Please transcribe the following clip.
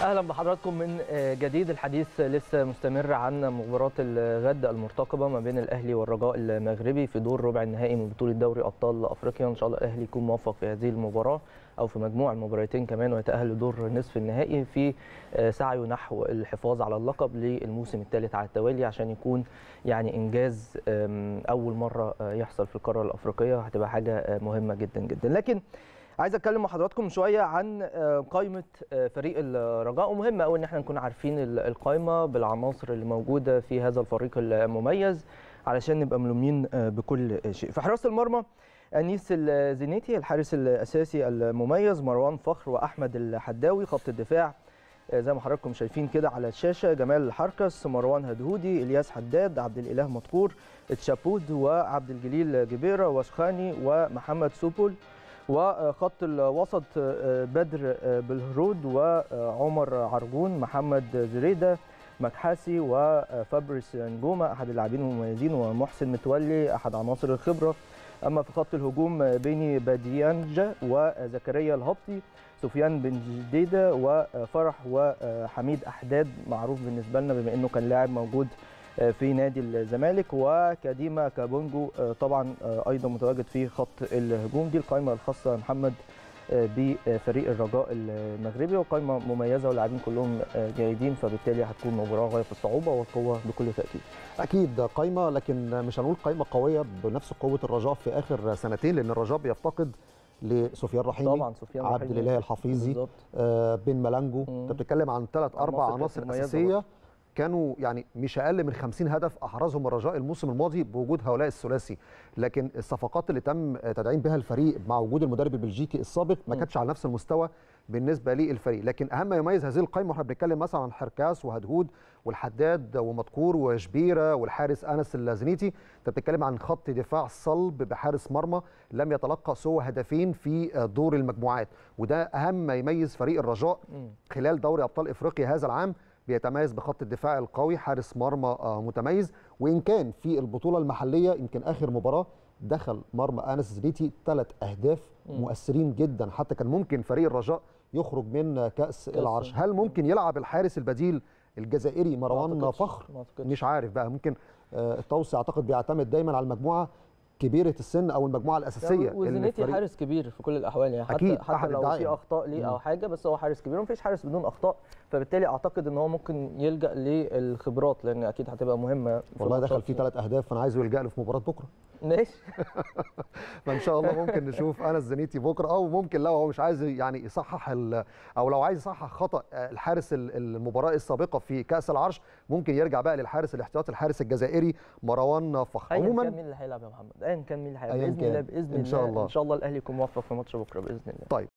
اهلا بحضراتكم من جديد. الحديث لسه مستمر عن مباراه الغد المرتقبه ما بين الاهلي والرجاء المغربي في دور ربع النهائي من بطوله دوري ابطال افريقيا. ان شاء الله الاهلي يكون موفق في هذه المباراه او في مجموع المباراتين كمان ويتاهل لدور نصف النهائي في سعيه نحو الحفاظ على اللقب للموسم الثالث على التوالي، عشان يكون يعني انجاز اول مره يحصل في القاره الافريقيه. هتبقى حاجه مهمه جدا جدا. لكن عايز اتكلم مع حضراتكم شويه عن قائمه فريق الرجاء، ومهم قوي ان احنا نكون عارفين القائمه بالعناصر اللي موجوده في هذا الفريق المميز علشان نبقى ملمين بكل شيء. في حراسه المرمى انيس الزنيتي الحارس الاساسي المميز، مروان فخر واحمد الحداوي. خط الدفاع زي ما حضراتكم شايفين كده على الشاشه، جمال الحركس، مروان هدهودي، الياس حداد، عبد الاله مدكور، تشابود وعبد الجليل جبيره وسخاني ومحمد سوبول. وخط الوسط بدر بالهرود وعمر عرجون، محمد زريده، مكحاسي وفابريس نجومه احد اللاعبين المميزين، ومحسن متولي احد عناصر الخبره. اما في خط الهجوم بيني باديانجا وزكريا الهبطي، سفيان بن جديده وفرح وحميد احداد معروف بالنسبه لنا بما انه كان لاعب موجود في نادي الزمالك، وكاديما كابونجو طبعا ايضا متواجد في خط الهجوم. دي القائمه الخاصه يا محمد بفريق الرجاء المغربي، وقائمه مميزه واللاعبين كلهم جيدين، فبالتالي هتكون مباراه غايه في الصعوبه والقوه بكل تاكيد. اكيد قائمه، لكن مش هنقول قائمه قويه بنفس قوه الرجاء في اخر سنتين، لان الرجاء بيفتقد لسفيان رحيمي، طبعا سفيان عبد الاله الحفيظي، بن ملانجو. انت بتتكلم عن 3-4 عناصر اساسيه كانوا يعني مش اقل من 50 هدف احرزهم الرجاء الموسم الماضي بوجود هؤلاء الثلاثي. لكن الصفقات اللي تم تدعيم بها الفريق مع وجود المدرب البلجيكي السابق ما كانتش على نفس المستوى بالنسبه للفريق. لكن اهم ما يميز هذه القائمه، واحنا بنتكلم مثلا عن حركاس وهدهود والحداد ومدكور وشبيره والحارس انس الزنيتي، انت بتتكلم عن خط دفاع صلب بحارس مرمى لم يتلقى سوى هدفين في دور المجموعات. وده اهم ما يميز فريق الرجاء خلال دوري ابطال افريقيا هذا العام. بيتميز بخط الدفاع القوي، حارس مرمى متميز. وان كان في البطوله المحليه يمكن اخر مباراه دخل مرمى انس الزنيتي 3 أهداف مؤثرين جدا، حتى كان ممكن فريق الرجاء يخرج من كاس العرش. هل ممكن يلعب الحارس البديل الجزائري مروان فخر؟ مش عارف بقى، ممكن التوصي اعتقد بيعتمد دايما على المجموعه كبيره السن او المجموعه الاساسيه. وزنيتي حارس كبير في كل الاحوال، يعني حتى لو في اخطاء ليه او حاجه، بس هو حارس كبير ومفيش حارس بدون اخطاء، فبالتالي اعتقد ان هو ممكن يلجا للخبرات لان اكيد هتبقى مهمه. والله دخل فيه 3 أهداف، فانا عايزه يلجا له في مباراه بكره. ماشي. فان شاء الله ممكن نشوف انس الزنيتي بكره، او ممكن لو هو مش عايز يعني يصحح او لو عايز يصحح خطا الحارس المباراه السابقه في كاس العرش، ممكن يرجع بقى للحارس الاحتياطي الحارس الجزائري مروان فخر. عموما ايا كان مين اللي هيلعب يا محمد، ايا كان مين اللي هيلعب باذن الله باذن الله ان شاء الله الاهلي يكون موفق في ماتش بكره باذن الله. طيب.